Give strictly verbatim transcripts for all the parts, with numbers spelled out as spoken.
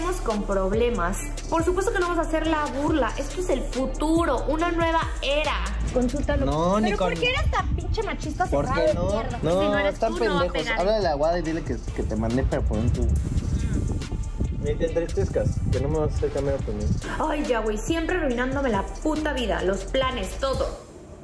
andemos con problemas. Por supuesto que no vamos a hacer la burla. Esto es el futuro, una nueva era. Consúltalo. No, ¿Pero ni con... por qué eres tan pinche machista ¿Por cerrado qué de no? mierda? No, Si no eres están tú, no va a pendejos. pegar. Háblale a Aguada y dile que, que te mandé para poner tu... Ni te entristezcas, que no me vas a hacer cambiar de opinión. Ay, ya, güey, siempre arruinándome la puta vida, los planes, todo.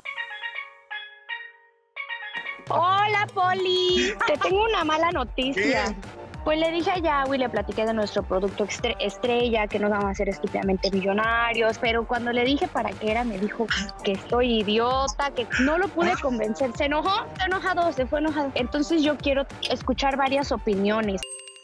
Hola, Poli. Te tengo una mala noticia. ¿Qué? Pues le dije a Yahweh, le platiqué de nuestro producto estre- estrella, que nos vamos a hacer estúpidamente millonarios, pero cuando le dije para qué era, me dijo que estoy idiota, que no lo pude convencer. Se enojó, se enojado, se fue enojado. Entonces yo quiero escuchar varias opiniones.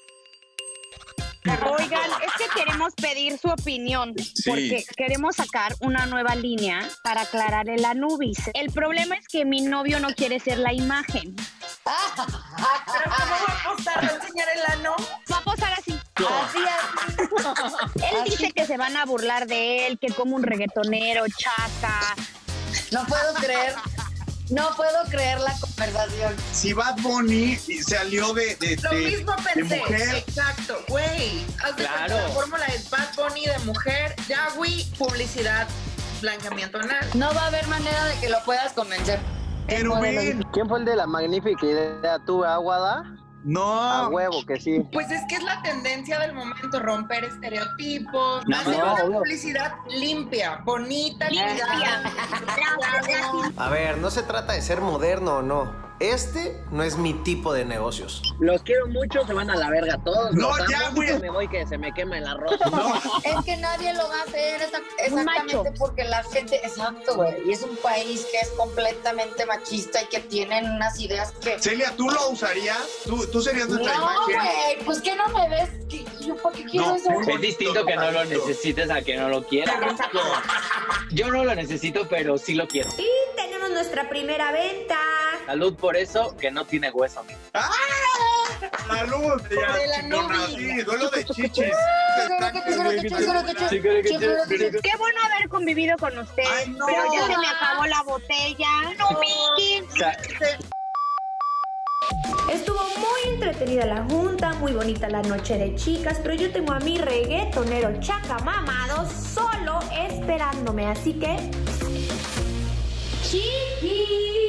Oigan, es que queremos pedir su opinión, Sí. porque queremos sacar una nueva línea para aclarar el Anubis. El problema es que mi novio no quiere ser la imagen. ¿Pero cómo va a posar? ¿Va a enseñar el ano? Va a posar así. Así, así. Él Así. dice que se van a burlar de él, que como un reggaetonero, chaca. No puedo creer, no puedo creer la conversación. Si Bad Bunny salió de, de, Lo de- mismo de pensé. mujer, Exacto, güey. Haz de Claro. cuenta, la fórmula es Bad Bunny de mujer, Yahweh, publicidad, blanqueamiento anal. No va a haber manera de que lo puedas convencer. pero ven, ¿Quién fue el de la magnífica idea? ¿Tú, Aguada? A no, huevo, que sí. Pues es que es la tendencia del momento, romper estereotipos, No, hacer no, una obvio. publicidad limpia, bonita, Limpia. cuidada. A ver, no se trata de ser moderno o no. Este no es mi tipo de negocios. Los quiero mucho, se van a la verga todos. No, los ya, amo, güey. Me voy que se me quema el arroz. Es que nadie lo va a hacer esa- Un exactamente macho. porque la gente, exacto, güey, y es un país que es completamente machista y que tienen unas ideas que... Celia, ¿tú lo usarías? ¿Tú, tú serías nuestra No, imagen? güey, pues que no me ves, ¿Qué- yo por qué quiero No, eso? es Es distinto que no lo Bonito. necesites a que no lo quieras. Yo no lo necesito, pero sí lo quiero. Y tenemos nuestra primera venta. Salud por eso, que no tiene hueso. ¡Ah! La luz, Por el ya, chingona, Anubis. sí, duelo de chichis. Qué bueno haber convivido con ustedes, Ay, no. pero ya se me acabó la botella. No, Miki. Estuvo muy entretenida la junta, muy bonita la noche de chicas, pero yo tengo a mi reggaetonero chaca mamado solo esperándome, así que... ¡Chiqui!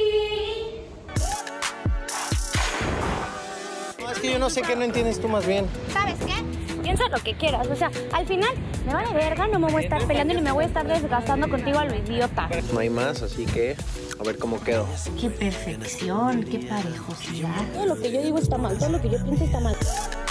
No, es que yo no sé qué no entiendes tú más bien. ¿Sabes qué? Piensa lo que quieras. O sea, al final me vale verga, no me voy a estar peleando ni me voy a estar desgastando contigo a lo idiota. No hay más, así que a ver cómo quedo. ¡Qué perfección! ¡Qué parejosidad! Todo lo que yo digo está mal, todo lo que yo pienso está mal.